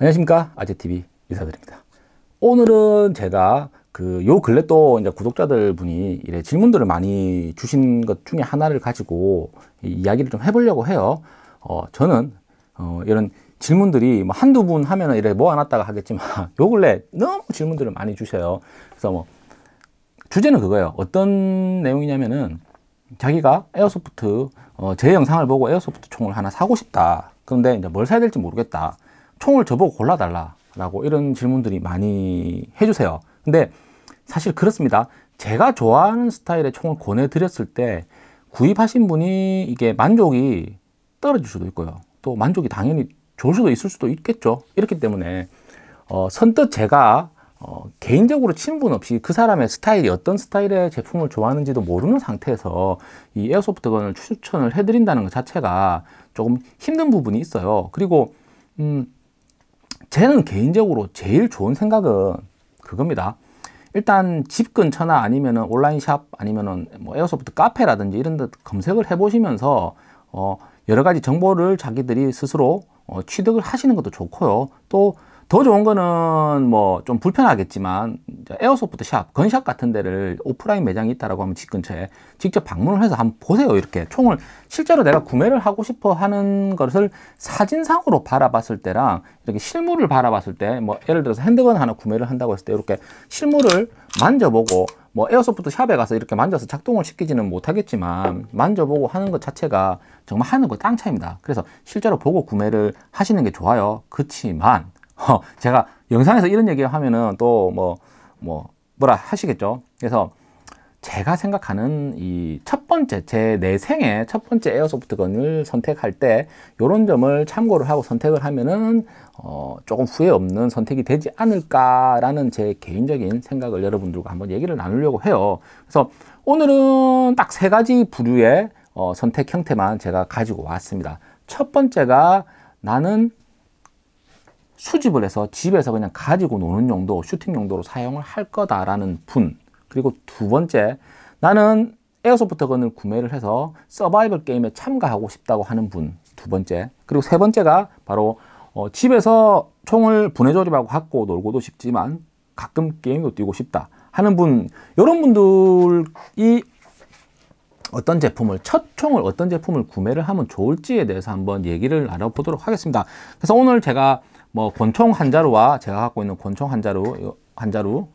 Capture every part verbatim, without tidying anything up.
안녕하십니까, 아재티비 인사드립니다. 오늘은 제가 그 요 근래 또 이제 구독자들 분이 이래 질문들을 많이 주신 것 중에 하나를 가지고 이야기를 좀 해보려고 해요. 어, 저는 어, 이런 질문들이 뭐 한두 분 하면은 이래 모아놨다가 하겠지만 요 근래 너무 질문들을 많이 주셔요. 그래서 뭐 주제는 그거예요. 어떤 내용이냐면은 자기가 에어소프트 어, 제 영상을 보고 에어소프트 총을 하나 사고 싶다. 그런데 이제 뭘 사야 될지 모르겠다. 총을 저보고 골라달라 라고 이런 질문들이 많이 해주세요. 근데 사실 그렇습니다. 제가 좋아하는 스타일의 총을 권해드렸을 때 구입하신 분이 이게 만족이 떨어질 수도 있고요. 또 만족이 당연히 좋을 수도 있을 수도 있겠죠. 이렇기 때문에 어, 선뜻 제가 어, 개인적으로 친분 없이 그 사람의 스타일이 어떤 스타일의 제품을 좋아하는지도 모르는 상태에서 이 에어소프트건을 추천을 해드린다는 것 자체가 조금 힘든 부분이 있어요. 그리고 음, 저는 개인적으로 제일 좋은 생각은 그겁니다. 일단 집 근처나 아니면은 온라인 샵 아니면은 뭐 에어소프트 카페라든지 이런 데 검색을 해 보시면서 어 여러 가지 정보를 자기들이 스스로 어 취득을 하시는 것도 좋고요. 또 더 좋은 거는 뭐 좀 불편하겠지만 에어소프트 샵, 건샵 같은 데를 오프라인 매장이 있다라고 하면 집 근처에 직접 방문을 해서 한번 보세요. 이렇게 총을 실제로 내가 구매를 하고 싶어 하는 것을 사진상으로 바라봤을 때랑 이렇게 실물을 바라봤을 때 뭐 예를 들어서 핸드건 하나 구매를 한다고 했을 때 이렇게 실물을 만져보고 뭐 에어소프트 샵에 가서 이렇게 만져서 작동을 시키지는 못하겠지만 만져보고 하는 것 자체가 정말 하는 거 땅 차이입니다. 그래서 실제로 보고 구매를 하시는 게 좋아요. 그렇지만 어, 제가 영상에서 이런 얘기 하면은 또 뭐, 뭐, 뭐라 하시겠죠. 그래서 제가 생각하는 이 첫 번째, 제 내 생애 첫 번째 에어소프트건을 선택할 때 이런 점을 참고를 하고 선택을 하면은 어, 조금 후회 없는 선택이 되지 않을까라는 제 개인적인 생각을 여러분들과 한번 얘기를 나누려고 해요. 그래서 오늘은 딱 세 가지 부류의 어, 선택 형태만 제가 가지고 왔습니다. 첫 번째가 나는 수집을 해서 집에서 그냥 가지고 노는 용도, 슈팅 용도로 사용을 할 거다라는 분. 그리고 두 번째, 나는 에어소프트건을 구매를 해서 서바이벌 게임에 참가하고 싶다고 하는 분. 두 번째. 그리고 세 번째가 바로 어, 집에서 총을 분해 조립하고 갖고 놀고도 싶지만 가끔 게임도 뛰고 싶다 하는 분. 이런 분들이 어떤 제품을, 첫 총을 어떤 제품을 구매를 하면 좋을지에 대해서 한번 얘기를 나눠보도록 하겠습니다. 그래서 오늘 제가 뭐 권총 한 자루와 제가 갖고 있는 권총 한 자루, 한 자루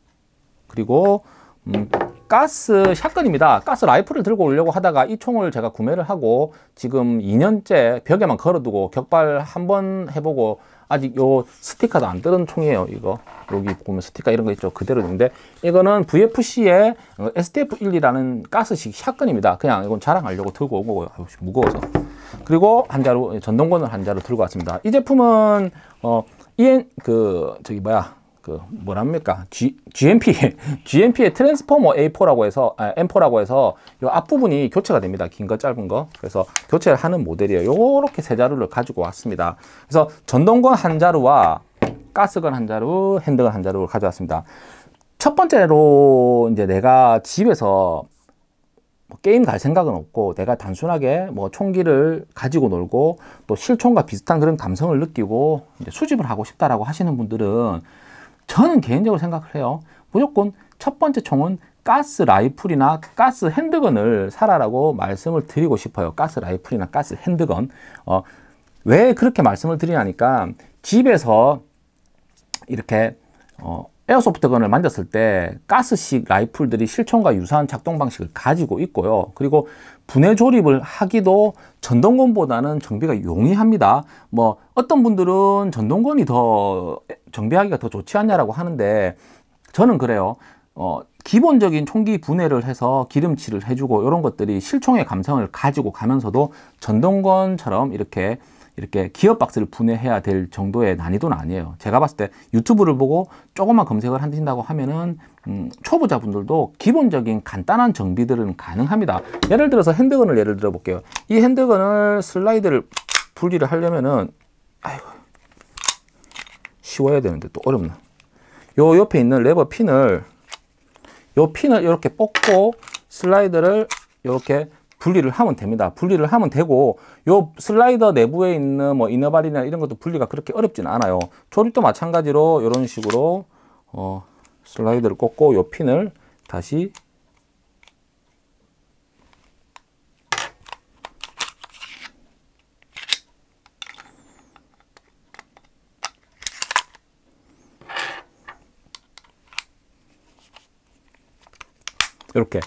그리고 음, 가스 샷건입니다. 가스 라이플을 들고 오려고 하다가 이 총을 제가 구매를 하고 지금 이 년째 벽에만 걸어두고 격발 한번 해보고 아직 요 스티커도 안 뜯은 총이에요. 이거 여기 보면 스티커 이런 거 있죠. 그대로 있는데 이거는 브이에프씨의 에스티에프 십이라는 가스식 샷건입니다. 그냥 이건 자랑하려고 들고 온 거고요. 아유, 무거워서. 그리고 한 자루 전동건을 한 자루 들고 왔습니다. 이 제품은 어 이엔 그 저기 뭐야 그 뭐랍니까 G, GMP GMP의 트랜스포머 에이 포라고 해서 아, 엠 포라고 해서 이 앞부분이 교체가 됩니다. 긴 거 짧은 거. 그래서 교체를 하는 모델이에요. 요렇게 세 자루를 가지고 왔습니다. 그래서 전동건 한 자루와 가스건 한 자루, 핸드건 한 자루를 가져왔습니다. 첫 번째로 이제 내가 집에서 뭐 게임 갈 생각은 없고 내가 단순하게 뭐 총기를 가지고 놀고 또 실총과 비슷한 그런 감성을 느끼고 이제 수집을 하고 싶다라고 하시는 분들은 저는 개인적으로 생각을 해요. 무조건 첫 번째 총은 가스 라이플이나 가스 핸드건을 사라라고 말씀을 드리고 싶어요. 가스 라이플이나 가스 핸드건. 어, 왜 그렇게 말씀을 드리냐니까 집에서 이렇게 어, 에어소프트건을 만졌을 때 가스식 라이플들이 실총과 유사한 작동 방식을 가지고 있고요. 그리고 분해 조립을 하기도 전동건보다는 정비가 용이합니다. 뭐 어떤 분들은 전동건이 더 정비하기가 더 좋지 않냐라고 하는데 저는 그래요. 어, 기본적인 총기 분해를 해서 기름칠을 해주고 이런 것들이 실총의 감성을 가지고 가면서도 전동건처럼 이렇게 이렇게 기어 박스를 분해해야 될 정도의 난이도는 아니에요. 제가 봤을 때 유튜브를 보고 조금만 검색을 하신다고 하면은 음, 초보자분들도 기본적인 간단한 정비들은 가능합니다. 예를 들어서 핸드건을 예를 들어 볼게요. 이 핸드건을 슬라이드를 분리를 하려면은 아이고 쉬워야 되는데 또 어렵나. 요 옆에 있는 레버 핀을 요 핀을 이렇게 뽑고 슬라이드를 이렇게 분리를 하면 됩니다. 분리를 하면 되고, 요 슬라이더 내부에 있는 뭐 이너발이나 이런 것도 분리가 그렇게 어렵진 않아요. 조립도 마찬가지로 이런 식으로 어, 슬라이드를 꽂고 요 핀을 다시 이렇게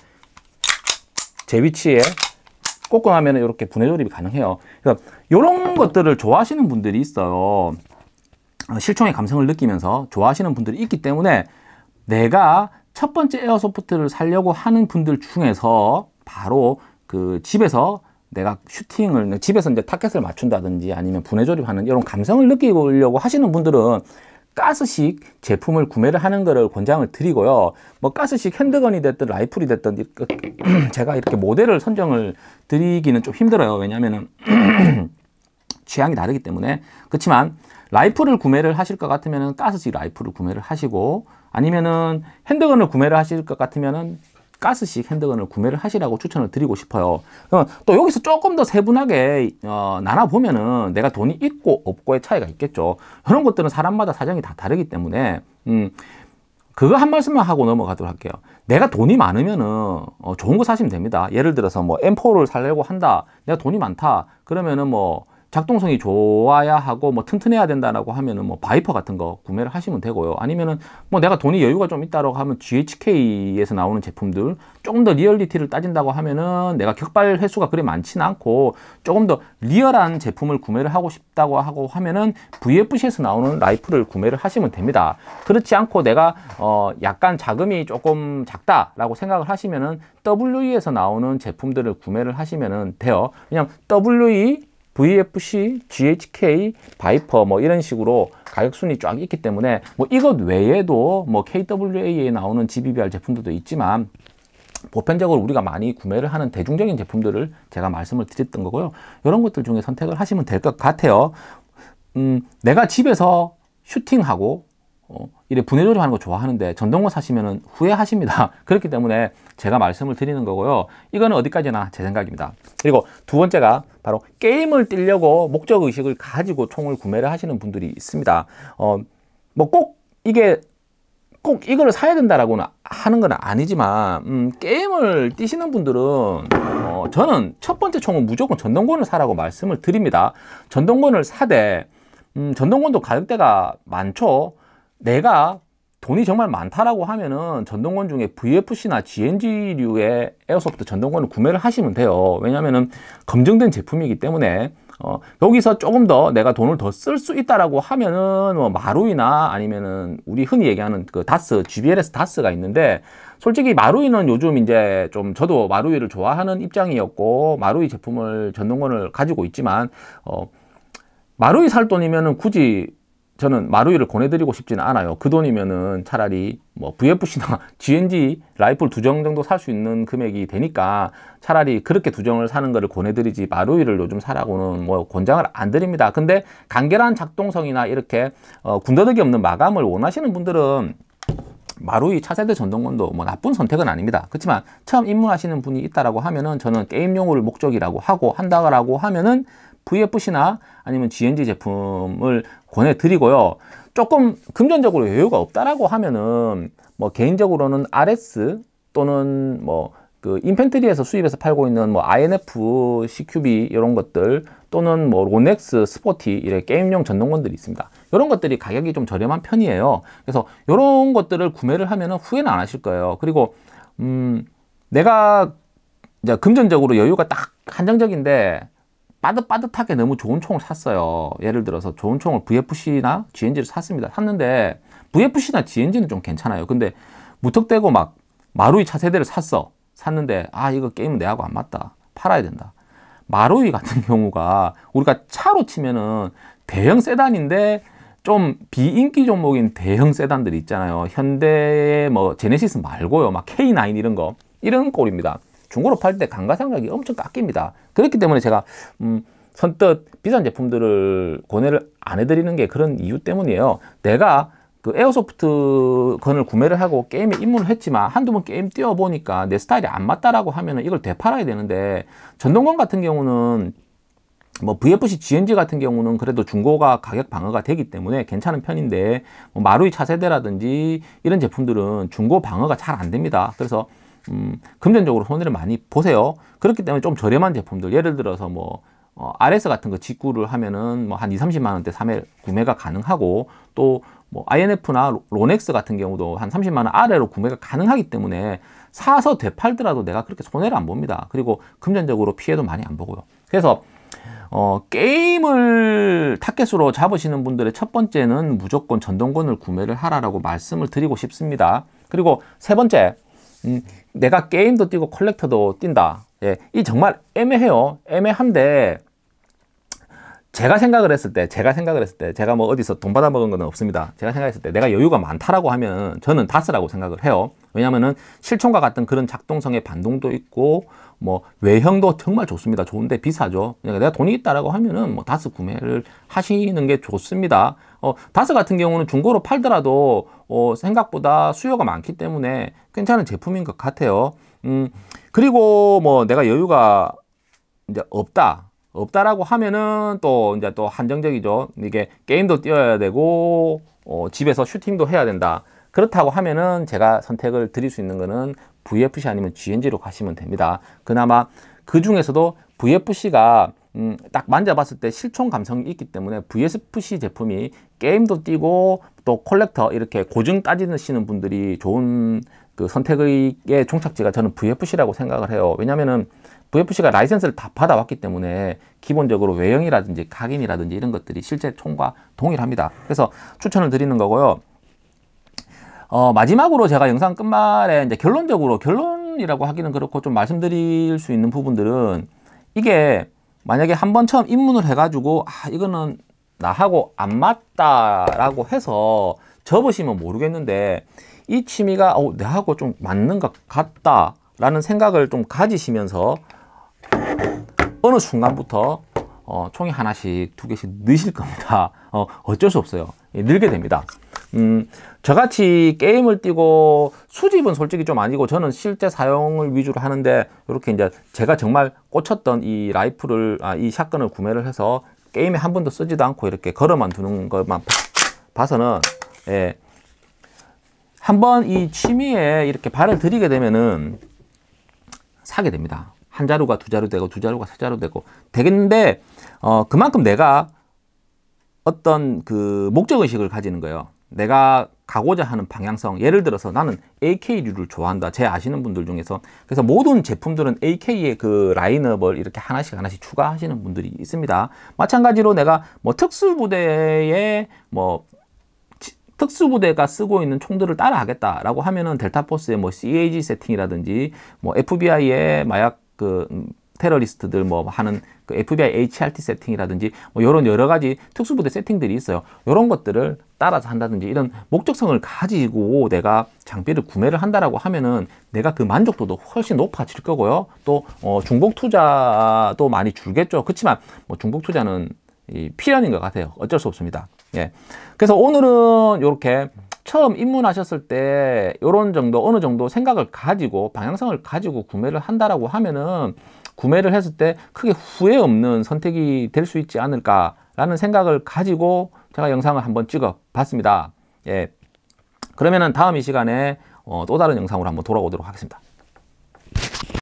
제 위치에 꽂고 나면 이렇게 분해 조립이 가능해요. 그래서 이런 것들을 좋아하시는 분들이 있어요. 실총의 감성을 느끼면서 좋아하시는 분들이 있기 때문에 내가 첫 번째 에어소프트를 사려고 하는 분들 중에서 바로 그 집에서 내가 슈팅을 집에서 이제 타켓을 맞춘다든지 아니면 분해 조립하는 이런 감성을 느끼려고 하시는 분들은 가스식 제품을 구매를 하는 것을 권장을 드리고요. 뭐 가스식 핸드건이 됐든 라이플이 됐든 제가 이렇게 모델을 선정을 드리기는 좀 힘들어요. 왜냐하면 취향이 다르기 때문에. 그렇지만 라이플을 구매를 하실 것 같으면 가스식 라이플을 구매를 하시고, 아니면은 핸드건을 구매를 하실 것 같으면은 가스식 핸드건을 구매를 하시라고 추천을 드리고 싶어요. 또 여기서 조금 더 세분하게 어, 나눠보면은 내가 돈이 있고 없고의 차이가 있겠죠. 이런 것들은 사람마다 사정이 다 다르기 때문에 음, 그거 한 말씀만 하고 넘어가도록 할게요. 내가 돈이 많으면은 어, 좋은 거 사시면 됩니다. 예를 들어서 뭐 엠 포를 사려고 한다. 내가 돈이 많다. 그러면은 뭐 작동성이 좋아야 하고 뭐 튼튼해야 된다라고 하면은 뭐 바이퍼 같은 거 구매를 하시면 되고요. 아니면은 뭐 내가 돈이 여유가 좀 있다라고 하면 지 에이치 케이에서 나오는 제품들, 조금 더 리얼리티를 따진다고 하면은 내가 격발 횟수가 그리 많지는 않고 조금 더 리얼한 제품을 구매를 하고 싶다고 하고 하면은 브이 에프 씨에서 나오는 라이플을 구매를 하시면 됩니다. 그렇지 않고 내가 어 약간 자금이 조금 작다라고 생각을 하시면은 더블유 이에서 나오는 제품들을 구매를 하시면은 돼요. 그냥 더블유 이, 브이 에프 씨, 지 에이치 케이, 바이퍼 뭐 이런 식으로 가격 순위 쫙 있기 때문에 뭐 이것 외에도 뭐 케이 더블유 에이에 나오는 지 비 비 알 제품들도 있지만 보편적으로 우리가 많이 구매를 하는 대중적인 제품들을 제가 말씀을 드렸던 거고요. 이런 것들 중에 선택을 하시면 될 것 같아요. 음, 내가 집에서 슈팅하고 어, 이래 분해 조립하는 거 좋아하는데 전동거 사시면 후회하십니다. 그렇기 때문에 제가 말씀을 드리는 거고요. 이거는 어디까지나 제 생각입니다. 그리고 두 번째가 바로 게임을 뛰려고 목적의식을 가지고 총을 구매를 하시는 분들이 있습니다. 어, 뭐 꼭 이게 꼭 이걸 사야 된다라고는 하는 건 아니지만 음, 게임을 뛰시는 분들은 어, 저는 첫 번째 총은 무조건 전동권을 사라고 말씀을 드립니다. 전동권을 사되 음, 전동권도 가격대가 많죠. 내가 돈이 정말 많다라고 하면은 전동권 중에 브이 에프 씨나 지 엔 지류의 에어소프트 전동권을 구매를 하시면 돼요. 왜냐면은 검증된 제품이기 때문에 어, 여기서 조금 더 내가 돈을 더 쓸 수 있다라고 하면은 뭐 마루이나 아니면은 우리 흔히 얘기하는 그 다스, 지 비 엘 에스 다스가 있는데, 솔직히 마루이는 요즘 이제 좀 저도 마루이를 좋아하는 입장이었고 마루이 제품을 전동권을 가지고 있지만 어, 마루이 살 돈이면은 굳이 저는 마루이를 권해드리고 싶지는 않아요. 그 돈이면은 차라리 뭐 브이 에프 씨나 지 엔 지 라이플 두 정 정도 살 수 있는 금액이 되니까 차라리 그렇게 두 정을 사는 거를 권해드리지 마루이를 요즘 사라고는 뭐 권장을 안 드립니다. 근데 간결한 작동성이나 이렇게 어, 군더더기 없는 마감을 원하시는 분들은 마루이 차세대 전동권도 뭐 나쁜 선택은 아닙니다. 그렇지만 처음 입문하시는 분이 있다라고 하면은 저는 게임용을 목적이라고 하고 한다고 하면은 브이 에프 씨나 아니면 지 엔 지 제품을 권해드리고요. 조금 금전적으로 여유가 없다라고 하면은 뭐 개인적으로는 알 에스 또는 뭐 그 인펜트리에서 수입해서 팔고 있는 뭐 아이 엔 에프, 씨 큐 비 이런 것들 또는 뭐 론엑스, 스포티 이런 게임용 전동권들이 있습니다. 이런 것들이 가격이 좀 저렴한 편이에요. 그래서 이런 것들을 구매를 하면은 후회는 안 하실 거예요. 그리고 음 내가 이제 금전적으로 여유가 딱 한정적인데 빠듯빠듯하게 너무 좋은 총을 샀어요. 예를 들어서 좋은 총을 브이 에프 씨나 지 엔 지를 샀습니다. 샀는데 브이 에프 씨나 지 엔 지는 좀 괜찮아요. 근데 무턱대고 막 마루이 차세대를 샀어. 샀는데 아 이거 게임은 내하고 안 맞다. 팔아야 된다. 마루이 같은 경우가 우리가 차로 치면은 대형 세단인데 좀 비인기 종목인 대형 세단들이 있잖아요. 현대의 뭐 제네시스 말고요. 막 케이 나인 이런 거. 이런 꼴입니다. 중고로 팔 때 감가상각이 엄청 깎입니다. 그렇기 때문에 제가 음, 선뜻 비싼 제품들을 권해를 안 해드리는 게 그런 이유 때문이에요. 내가 그 에어소프트 건을 구매를 하고 게임에 입문을 했지만 한두 번 게임 뛰어보니까 내 스타일이 안 맞다라고 하면은 이걸 되팔아야 되는데, 전동건 같은 경우는 뭐 브이에프씨 지엔지 같은 경우는 그래도 중고가 가격 방어가 되기 때문에 괜찮은 편인데, 뭐 마루이 차세대라든지 이런 제품들은 중고 방어가 잘 안 됩니다. 그래서 음, 금전적으로 손해를 많이 보세요. 그렇기 때문에 좀 저렴한 제품들, 예를 들어서 뭐 어, 알에스 같은 거 직구를 하면은 뭐 한 이삼십만 원대 삼 회 구매가 가능하고, 또 뭐 아이엔에프나 로넥스 같은 경우도 한 삼십만 원 아래로 구매가 가능하기 때문에 사서 되팔더라도 내가 그렇게 손해를 안 봅니다. 그리고 금전적으로 피해도 많이 안 보고요. 그래서 어, 게임을 타겟으로 잡으시는 분들의 첫 번째는 무조건 전동건을 구매를 하라라고 말씀을 드리고 싶습니다. 그리고 세 번째, 음, 내가 게임도 뛰고 컬렉터도 뛴다. 예, 이 정말 애매해요. 애매한데, 제가 생각을 했을 때, 제가 생각을 했을 때, 제가 뭐 어디서 돈 받아 먹은 건 없습니다. 제가 생각했을 때 내가 여유가 많다라고 하면 저는 다스라고 생각을 해요. 왜냐면은 실총과 같은 그런 작동성의 반동도 있고, 뭐 외형도 정말 좋습니다. 좋은데 비싸죠. 그러니까 내가 돈이 있다라고 하면은 뭐 다스 구매를 하시는 게 좋습니다. 어, 다스 같은 경우는 중고로 팔더라도 어, 생각보다 수요가 많기 때문에 괜찮은 제품인 것 같아요. 음, 그리고 뭐 내가 여유가 이제 없다. 없다라고 하면은 또 이제 또 한정적이죠. 이게 게임도 뛰어야 되고 어, 집에서 슈팅도 해야 된다. 그렇다고 하면은 제가 선택을 드릴 수 있는 거는 브이에프씨 아니면 지엔지로 가시면 됩니다. 그나마 그 중에서도 브이에프씨가 음, 딱 만져봤을 때 실총 감성이 있기 때문에 브이에프씨 제품이 게임도 뛰고 또 콜렉터 이렇게 고증 따지시는 분들이 좋은 그 선택의 종착지가 저는 브이에프씨라고 생각을 해요. 왜냐면은 브이에프씨가 라이센스를 다 받아왔기 때문에 기본적으로 외형이라든지 각인이라든지 이런 것들이 실제 총과 동일합니다. 그래서 추천을 드리는 거고요. 어, 마지막으로 제가 영상 끝말에 이제 결론적으로, 결론이라고 하기는 그렇고 좀 말씀드릴 수 있는 부분들은, 이게 만약에 한번 처음 입문을 해가지고 아 이거는 나하고 안 맞다라고 해서 접으시면 모르겠는데, 이 취미가 어, 나하고 좀 맞는 것 같다라는 생각을 좀 가지시면서 어느 순간부터 어, 총이 하나씩 두 개씩 느실 겁니다. 어, 어쩔 수 없어요. 예, 늘게 됩니다. 음, 저같이 게임을 뛰고 수집은 솔직히 좀 아니고 저는 실제 사용을 위주로 하는데, 이렇게 이제 제가 정말 꽂혔던 이 라이플을, 아, 이 샷건을 구매를 해서 게임에 한 번도 쓰지도 않고 이렇게 걸어만 두는 것만 봐서는, 예, 한번 이 취미에 이렇게 발을 들이게 되면은 사게 됩니다. 한 자루가 두 자루 되고 두 자루가 세 자루 되고 되겠는데, 어, 그만큼 내가 어떤 그 목적의식을 가지는 거예요. 내가 가고자 하는 방향성, 예를 들어서 나는 에이케이류를 좋아한다. 제 아시는 분들 중에서. 그래서 모든 제품들은 에이케이의 그 라인업을 이렇게 하나씩 하나씩 추가하시는 분들이 있습니다. 마찬가지로 내가 뭐 특수부대에 뭐 특수부대가 쓰고 있는 총들을 따라 하겠다라고 하면은 델타포스의 뭐 씨에이지 세팅이라든지 뭐 에프비아이의 마약 그 음, 테러리스트들 뭐 하는 그 에프비아이 에이치알티 세팅이라든지 뭐 이런 여러 가지 특수부대 세팅들이 있어요. 이런 것들을 따라서 한다든지 이런 목적성을 가지고 내가 장비를 구매를 한다라고 하면은 내가 그 만족도도 훨씬 높아질 거고요. 또 어, 중복 투자도 많이 줄겠죠. 그렇지만 뭐 중복 투자는 이 필연인 것 같아요. 어쩔 수 없습니다. 예. 그래서 오늘은 이렇게 처음 입문하셨을 때 이런 정도, 어느 정도 생각을 가지고 방향성을 가지고 구매를 한다라고 하면은 구매를 했을 때 크게 후회 없는 선택이 될 수 있지 않을까라는 생각을 가지고 제가 영상을 한번 찍어 봤습니다. 예. 그러면은 다음 이 시간에 어, 또 다른 영상으로 한번 돌아오도록 하겠습니다.